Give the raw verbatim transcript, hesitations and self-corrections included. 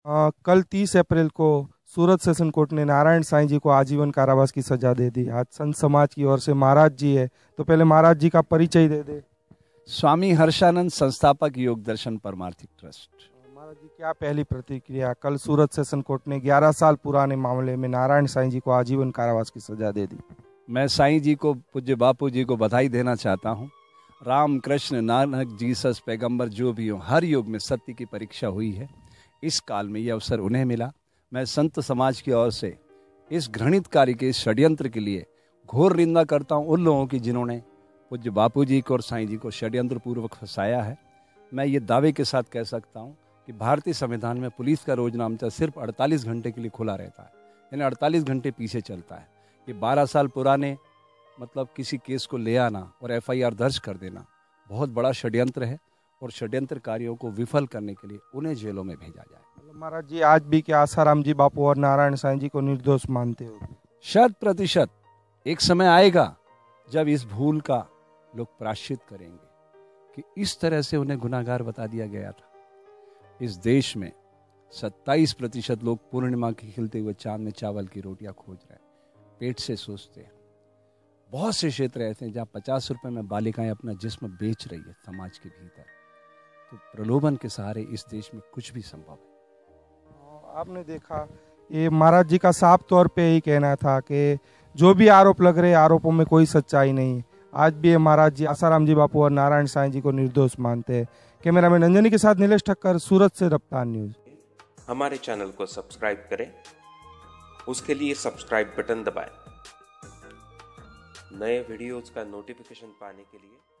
आ, कल तीस अप्रैल को सूरत सेशन कोर्ट ने नारायण साईं जी को आजीवन कारावास की सजा दे दी। आज संत समाज की ओर से महाराज जी है, तो पहले महाराज जी का परिचय दे दे। स्वामी हर्षानंद, संस्थापक योग दर्शन परमार्थिक ट्रस्ट। महाराज जी, क्या पहली प्रतिक्रिया? कल सूरत सेशन कोर्ट ने ग्यारह साल पुराने मामले में नारायण साईं जी को आजीवन कारावास की सजा दे दी। मैं साईं जी को, पूज्य बापू जी को बधाई देना चाहता हूँ। राम, कृष्ण, नानक, जीसस, पैगंबर जो भी हो, हर युग में सत्य की परीक्षा हुई है। इस काल में यह अवसर उन्हें मिला। मैं संत समाज की ओर से इस घृणित कार्य के, इस षड्यंत्र के लिए घोर निंदा करता हूँ उन लोगों की जिन्होंने पूज्य बापू जी को और साईं जी को षड्यंत्र पूर्वक फंसाया है। मैं ये दावे के साथ कह सकता हूँ कि भारतीय संविधान में पुलिस का रोजनामचा सिर्फ अड़तालीस घंटे के लिए खुला रहता है, यानी अड़तालीस घंटे पीछे चलता है। ये बारह साल पुराने मतलब किसी केस को ले आना और एफ आई आर दर्ज कर देना बहुत बड़ा षड्यंत्र है, और षड्यंत्रकारियों को विफल करने के लिए उन्हें जेलों में भेजा जाए। महाराज जी, आज भी क्या आसाराम जी बापू और नारायण साईं जी को निर्दोष मानते हो? शत प्रतिशत। एक समय आएगा जब इस भूल का लोग प्रायश्चित करेंगे कि इस तरह से उन्हें गुनाहगार बता दिया गया था। इस देश में सत्ताईस प्रतिशत लोग पूर्णिमा की खिलते हुए चांद में चावल की रोटियां खोज रहे हैं, पेट से सोचते हैं। बहुत से क्षेत्र ऐसे हैं जहाँ पचास रुपए में बालिकाएं अपना जिस्म बेच रही है समाज के भीतर। तो प्रलोभन के सहारे इस देश में कुछ भी संभव है। आपने देखा, ये महाराज जी का साफ तौर पे ही कहना था कि जो भी आरोप लग रहे, आरोपों में कोई सच्चाई नहीं। आज भी ये महाराज जी आसाराम जी बापू और नारायण साईं जी को निर्दोष मानते हैं। कैमरामैन अंजनी के साथ नीलेश ठक्कर, सूरत से रफ्तार न्यूज। हमारे चैनल को सब्सक्राइब करें, उसके लिए सब्सक्राइब बटन दबाएं। नए वीडियोज का नोटिफिकेशन पाने के लिए